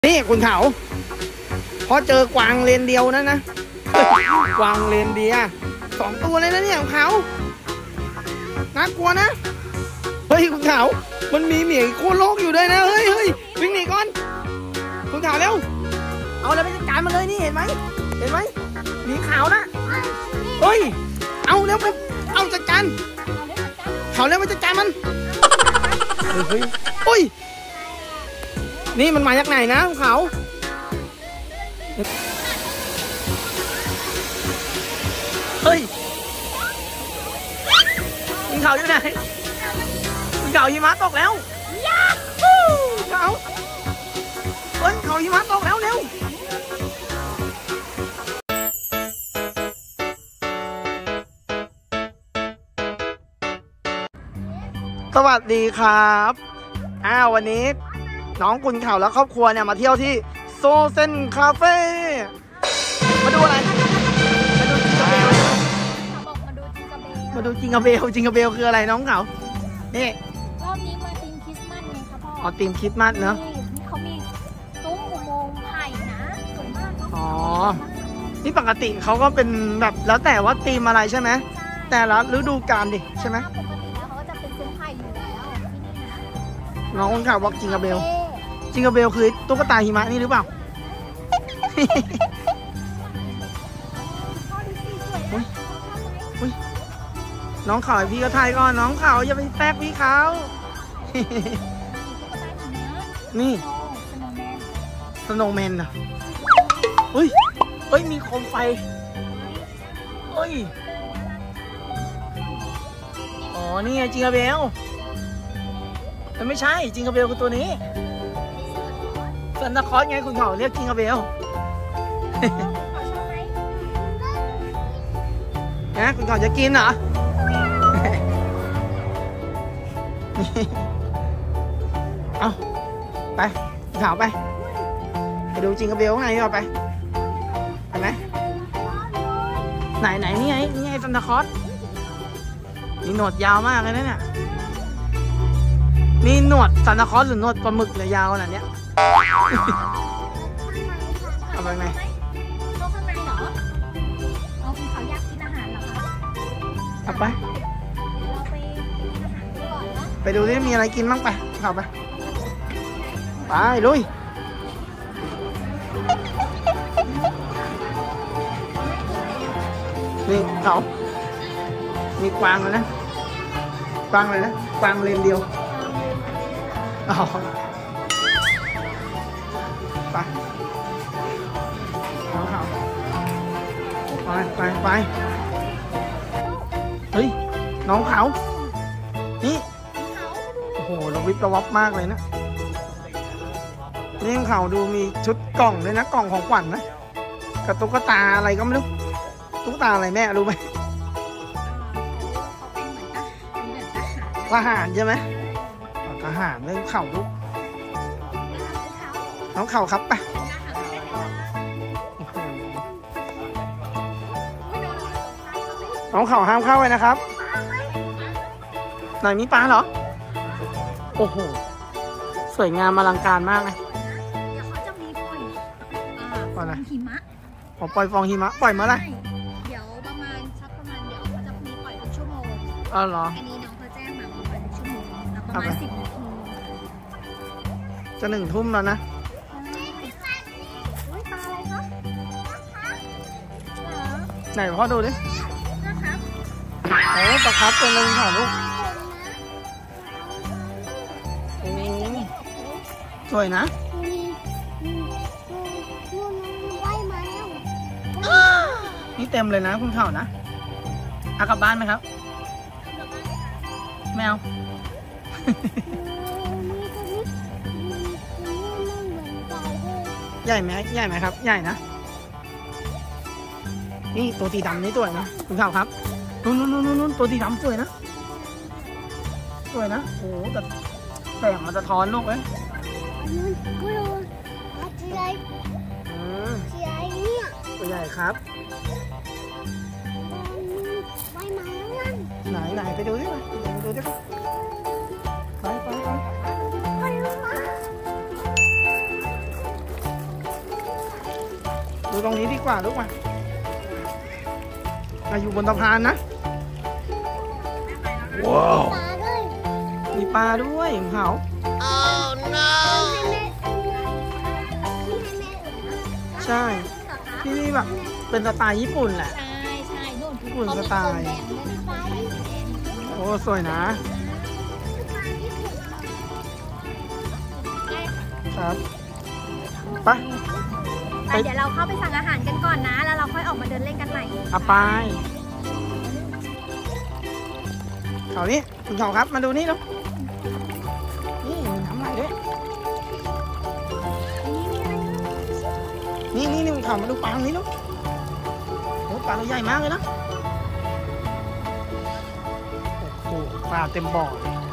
นี่คุณเขาพอเจอกวางเลนเดียวนั่นนะกวางเลนเดีย2 ตัวเลยนะเนี่ยคุณเขาน่ากลัวนะเฮ้ยคุณเขามันมีเหมียโคโลกอยู่ด้วยนะเฮ้ยวิ่งหนีก่อนคุณเขาเร็วเอาแล้วไปจัดการมันเลยนี่เห็นไหมหมีขาวนะเฮ้ยเอาแล้วไปเอาจัดการเขาแล้วไปจัดการมันเฮ้ยโอ้ยนี่มันมาจากไหนนะเขาเฮ้ยมีเขาอยู่ไหนมีเขาหิมะตกแล้วเขาเฮ้ยเขาหิมะตกแล้วเร็วสวัสดีครับวันนี้น้องคุณเขาและครอบครัวเนี่ยมาเที่ยวที่โซเซนคาเฟ่มาดูอะไรมาดูจิงกาเบลคืออะไรน้องเขานี่รอบนี้มาธีมคริสต์มาสไงครับพ่อธีมคริสต์มาสเนอะเขามีซุ้มอุโมงค์ไผ่นะสวยมากนี่ปกติเขาก็เป็นแบบแล้วแต่ว่าธีมอะไรใช่ไหมแต่ละฤดูกาลดิใช่ไหมปกติแล้วเขาก็จะเป็นซุ้มไผ่อยู่แล้วที่นี่นะน้องคุณเขาบอกจิงกาเบลคือตุ๊กตาหิมะนี่หรือเปล่าน้องเขาพี่ก็ถ่ายก่อนน้องเขาอย่าไปแทรกพี่เขานี่สโนว์แมนเหรอเฮ้ยมีโคมไฟนี่ไงจิงกาเบลแต่ไม่ใช่จิงกาเบลคือตัวนี้ซันตาคลอสไงคุณเขาเรียกจิงกาเบลนะคุณเขาจะกินเหรอเอาไปขาวไปดูจิงกาเบลข้างในดีกว่าไปไหมไหนนี่ไงซันตาคลอสนี่หนวดยาวมากเลยนะเนี่ยนี่หนวดซันตาคลอสหรือหนวดปลาหมึกเลยยาวขนาดเนี้ยเอาไปไหมโต๊ะข้างในเหรอเอาคุณเขาอยากกินอาหารเหรอคะเอาไปเราไปกินอาหารก่อนนะไปดูที่มีอะไรกินบ้างไปเข้าไปลุยนี่เขามีกวางเลยนะกวางเลยนะกวางเลนเดียวไปน้องเขาไปเฮ้ยน้องเขานี่โอ้โหเราวิบระวับมากเลยนะนี่เขาดูมีชุดกล่องเลยนะกล่องของขวัญนะกับตุ๊กตาอะไรก็ไม่รู้ตุ๊กตาอะไรแม่รู้ไหมทหารใช่ไหมทหารเรื่องเข่าลูกน้องเข่าครับไปน้องเข่าห้ามเข้าไว้นะครับไหนมีปลาเหรอโอ้โหสวยงามอลังการมากเลยเดี๋ยวเขาจะมีปล่อยหิมะปล่อยฟองหิมะปล่อยเมื่อไหร่เดี๋ยวประมาณเดี๋ยวเขาจะมีปล่อยทุกชั่วโมงเหรออันนี้น้องเขาแจ้งมาปล่อยทุกชั่วโมงแล้วประมาณ10 นาทีจะ1 ทุ่มแล้วนะปลาอะไรคะไหนพ่อดูดิปลาครับเป็นอะไรของลูกสวยนะนี่เต็มเลยนะคุณเข่านะเอากลับบ้านไหมครับแมวใหญ่ไหมครับใหญ่นะนี่ตัวสีดำนี่สวยนะคุณเข่าครับนู่นตัวสีดำสวยนะโอ้โหแต่แสงมันจะท้อนลูกเลยตัวใหญ่ครับไหนไปดูดิไปดูตรงนี้ดีกว่าลูกมาอยู่บนสะพานนะว้าวมีปลาด้วยของเขาใช่ที่นี่แบบเป็นสไตล์ญี่ปุ่นแหละใช่นู่นญี่ปุ่นสไตล์โอ้สวยนะครับไปเดี๋ยวเราเข้าไปสั่งอาหารกันก่อนนะ แล้วเราค่อยออกมาเดินเล่นกันใหม่ไปเขานี่คุณเขาครับมาดูนี่ลูกนี่ทำใหม่ด้วยนี่คุณเขามาดูปลาตรงนี้ลูกโอ้ปลาตัวใหญ่มากเลยนะโอ้โหปลาเต็มบ่อ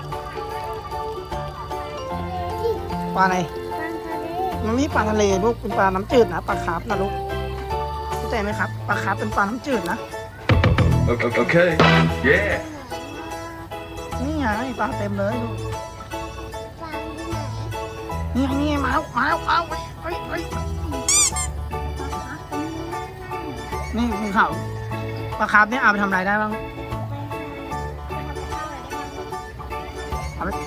ปลาอะไรมันไม่ใช่ปลาทะเลลูกเป็นปลาน้ำจืดนะปลาคาร์ฟนะลูกเข้าใจไหมครับปลาคาร์ฟเป็นปลาน้ำจืดนะ Okay. Yeah. นี่ไงปลาเต็มเลยลูกนี่มาแล้วนี่คุณเขาปลาคาร์ฟเนี่ยเอาไปทำอะไรได้บ้างเอาไป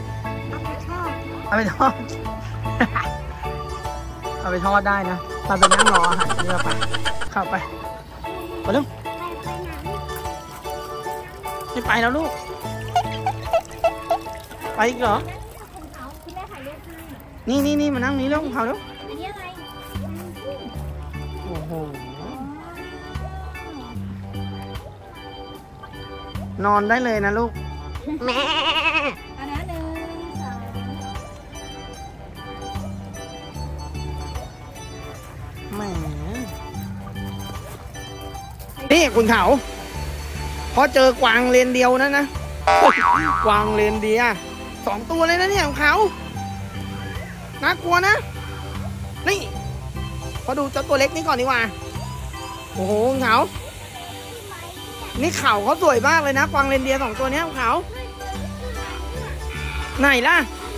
ทอด เอาไปทอดได้นะเราไปนั่งรออาหารเรือไปเข้าไปเร็วไม่ไปแล้วลูกไปอีกเหรอนี่มานั่งนี้แล้วของเขาแล้วโอ้โหนอนได้เลยนะลูกแม่นี่คุณเขาพอเจอกวางเลนเดียวนะกวางเลนเดีย2 ตัวเลยนะเนี่ยของเขาน่ากลัวนะนี่พอดูเจ้าตัวเล็กนี่ก่อนดีกว่าโอ้โหของเขานี่เขาสวยมากเลยนะกวางเลนเดีย2 ตัวนี้ของเขาไหนล่ะ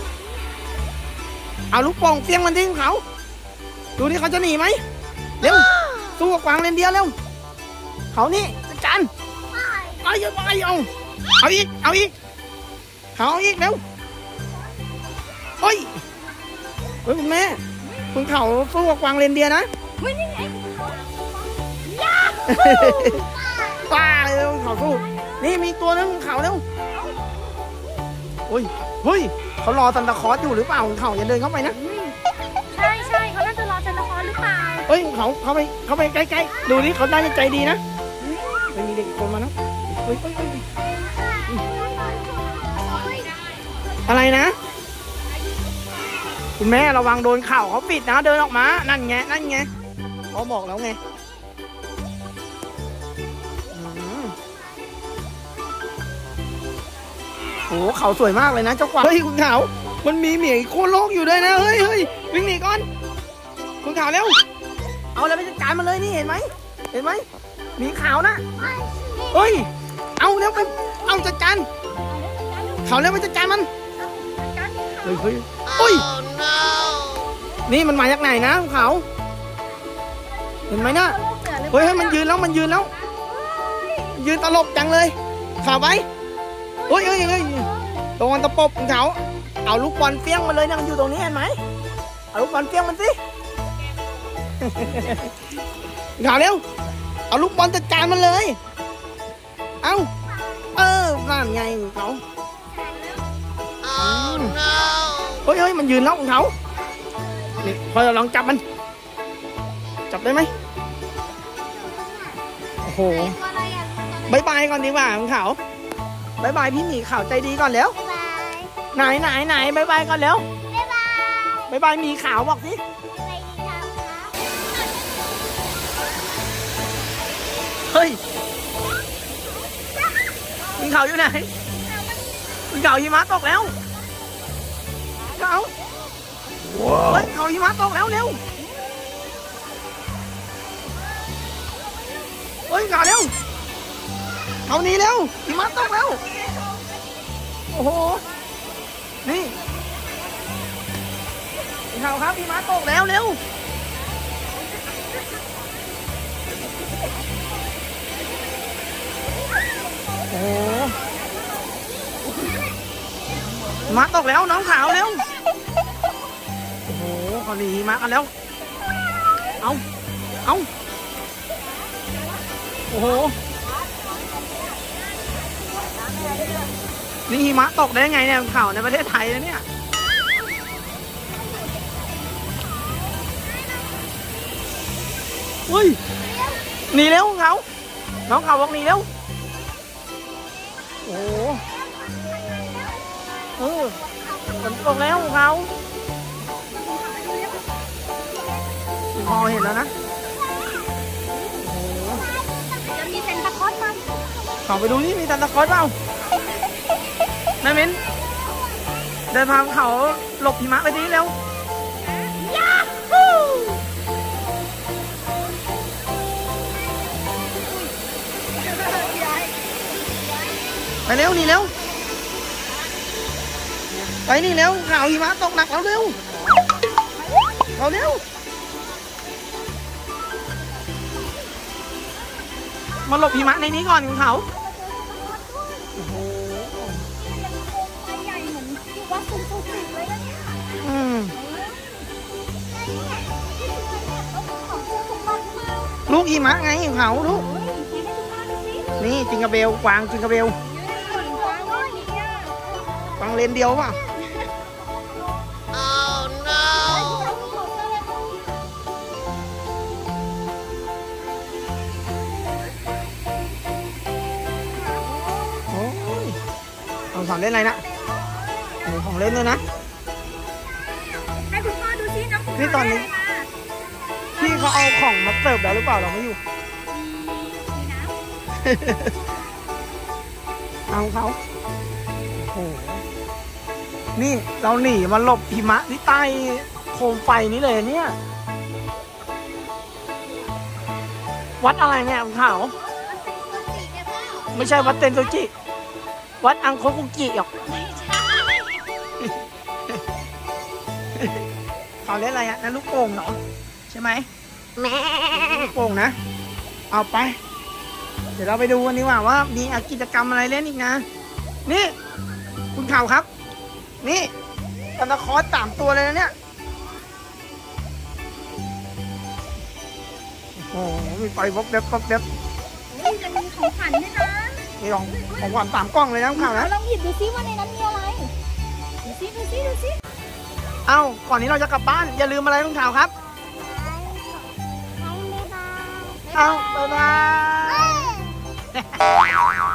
เอาลูกโป่งเฟี้ยงมันที่ของเขาดูนี่เขาจะหนีไหมเร็วสู้กับกวางเลนเดียเร็วเขานี่จันไปเอาอีกเขาอีกเร็วเฮ้ยคุณแม่คุณเขาสู้กับกวางเลนเดียนะป้าเลยคุณเขาสู้นี่มีตัวนึงคุณเขาเร็วเฮ้ยเขารอซันตาคลอสอยู่หรือเปล่าคุณเขาอย่าเดินเข้าไปนะใช่เขาน่าจะรอซันตาคลอสหรือเปล่าเฮ้ยเขาไปใกล้ๆดูนี่เขาได้ใจดีนะไม่มีเด็กคนมานะอะไรนะคุณแม่ระวังโดนเข่าเขาปิดนะเดินออกมานั่นไงเขาบอกแล้วไงโอ้เขาสวยมากเลยนะเจ้ากวางเฮ้ยคุณเขามันมีเหมียโคโลกอยู่ด้วยนะเฮ้ยวิ่งหนีก่อนคุณเขาเร็วเอาอะไรไปจัดการมันเลยนี่เห็นไหมมีขาวนะเฮ้ยเอาเร็วไปเอาจัดการเขาเร็วไปจัดการมันเฮ้ยนี่มันมาจากไหนนะเขาเห็นไหมนะเฮ้ยมันยืนแล้วยืนตลบจังเลยข่าวไปเฮ้ยตรงวันตะปบของเขาเอาลูกบอลเฟี้ยงมันเลยนะมันอยู่ตรงนี้เห็นไหมเอาลูกบอลเฟี้ยงมันสิข่าวเร็วเอาลูกบอลจัดการมันเลยเอานั่นไงเขาเฮ้ยมันยืนแล้วของเขานี่พอเราลองจับมันจับได้ไหมโอ้โหบายก่อนดีกว่าของเขาบายพี่หมีเขาใจดีก่อนแล้วไหนบายก่อนแล้วบายหมีขาวบอกสิเฮ้ยคุณเขาอยู่ไหนคุณเขาหิมะตกแล้วเขาเฮ้ยเขาหิมะตกแล้วเร็วเฮ้ยเขาเร็วเขาหนีเร็วหิมะตกแล้วโอ้โหนี่เขาครับหิมะตกแล้วเร็วโอ้มาตกแล้วน้องขาวเร็วโอ้โหเขาหนีมากันแล้วเอาโอ้โหนี่หิมะตกได้ไงเนี่ยข่าวในประเทศไทยนะเนี่ยอุ้ยหนีเร็วเขาน้องเขาบอกหนีเร็วโอ้ฝนตกแล้วเขาพอเห็นแล้วนะโอ้จะมีเซนตาคลอสมั้ยเขาไปดูนี่มีซันตาคลอสเปล่าแม่มิ้นเดินทางเขาหลบหิมะไปทีเร็วไปเร็วนี่เร็วไปนี่เร็วข่าวหิมะตกหนักแล้วเร็วเราเร็วมาหลบหิมะในนี้ก่อนของเขาโอ้โหไปใหญ่เหมือนวัดสุขุมวิทเลยนะเนี่ยลูกหิมะไงของเขาลูกนี่จิงกระเบลกวางจิงกระเบลกวางเลนเดียวป่ะของเล่นอะไรนะของเล่นเลยนะให้คุณพ่อดูซิน้องนี่ตอนนี้พี่เขาเอาของมาเสิร์ฟแล้วหรือเปล่าเราไม่อยู่ เอาเขาโอ้โหนี่เราหนีมาหลบหิมะที่ใต้โคมไฟนี้เลยเนี่ยวัดอะไรเนี่ยของเขาไม่ใช่วัดเตนโตจิวัดอังโคกุจิหรอกเขาเล่นอะไรอ่ะนั่นลูกโป่งเหรอใช่ไหมแม่ลูกโป่งนะเอาไปเดี๋ยวเราไปดูกันดีกว่ามีกิจกรรมอะไรเล่นอีกนะนี่คุณข่าวครับนี่ซันตาคลอส3 ตัวเลยนะเนี่ยโอ้โหมีไฟวบเด็บวบเด็บจะมีของขวัญด้วยนะนี่ของขวัญ3 กล้องเลยนะคุณข่าวนะลองหยิบดูซิว่าในนั้นมีอะไรดูซิเอ้าก่อนนี้เราจะกลับบ้านอย่าลืมอะไรคุณข่าวครับเอาบ๊ายบาย